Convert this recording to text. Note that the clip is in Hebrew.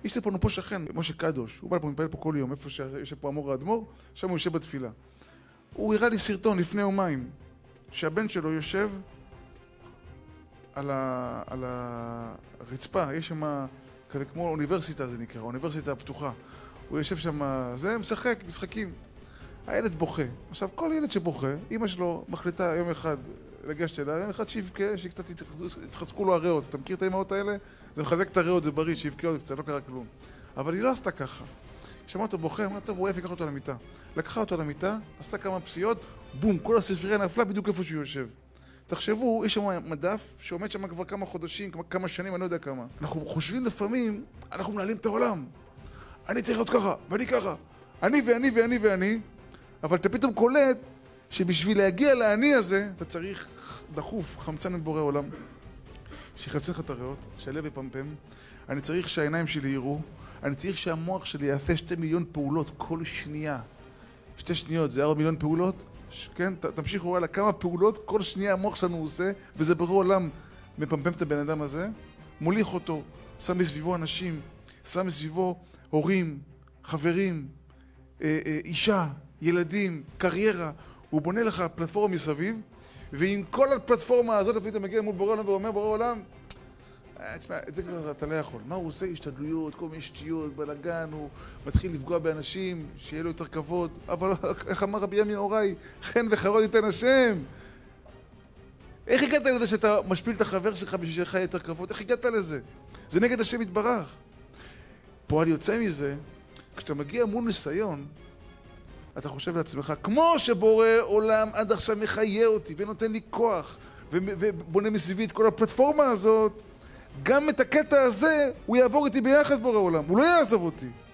יש לי פה שכן, משה קדוש, הוא בא לפה, מפעל פה כל יום, איפה שיש פה אמור האדמו"ר, שם הוא יושב בתפילה. הוא הראה לי סרטון לפני יומיים, שהבן שלו יושב על הרצפה, יש שם כזה כמו אוניברסיטה זה נקרא, אוניברסיטה הפתוחה. הוא יושב שם, זה משחק, משחקים. הילד בוכה. עכשיו, כל ילד שבוכה, אמא שלו מחליטה יום אחד לגשת אליה, יום אחד שיבכה, שקצת יתחזקו לו הריאות. אתה מכיר את האמהות האלה? זה מחזק את הריאות, זה בריא, שיבכה עוד קצת, לא קרה כלום. אבל היא לא עשתה ככה. שמע אותו בוכה, אמרה טוב, הוא אוהב, ייקח אותו למיטה. לקחה אותו למיטה, עשתה כמה פסיעות, בום, כל הספרייה נפלה בדיוק איפה שהוא יושב. תחשבו, יש שם מדף שעומד שם כבר כמה חודשים, כמה שנים, אני לא יודע כמה. אנחנו חושבים לפעמים, אנחנו מנהלים את העולם. אני צריך להיות ככה, ואני ככה. אני ואני ואני ואני. אבל אתה פתאום קולט שבשביל להגיע לאני הזה, אתה צריך דחוף, חמצן את בורא עולם. שיחמצן לך את הריאות, שהלב יפמפם. אני צריך שהעיניים שלי יראו. אני צריך שהמוח שלי יעשה 2 מיליון פעולות כל שנייה. 2 שניות, זה 4 מיליון פעולות? כן, תמשיכו הלאה, כמה פעולות כל שנייה המוח שלנו עושה, וזה בורא עולם מפמפם את הבן אדם הזה, מוליך אותו, שם מסביבו אנשים, שם מסביבו הורים, חברים, אישה, ילדים, קריירה. הוא בונה לך פלטפורמה מסביב, ועם כל הפלטפורמה הזאת לפעמים אתה מגיע מול בורא עולם ואומר בורא עולם, תשמע, את זה כבר אתה לא יכול. מה הוא עושה? השתדלויות, כל מיני שטויות, בלגן, הוא מתחיל לפגוע באנשים, שיהיה לו יותר כבוד. אבל איך אמר רבי ימין הוראי, חן וחרוד ייתן השם. איך הגעת לזה שאתה משפיל את החבר שלך בשביל שלך יותר כבוד? איך הגעת לזה? זה נגד השם יתברך. פועל יוצא מזה, כשאתה מגיע מול ניסיון, אתה חושב לעצמך, כמו שבורא עולם עד עכשיו מחיה אותי ונותן לי כוח, ובונה מסביבי את כל הפלטפורמה הזאת, גם את הקטע הזה הוא יעבור איתי ביחד בורא עולם, הוא לא יעזוב אותי.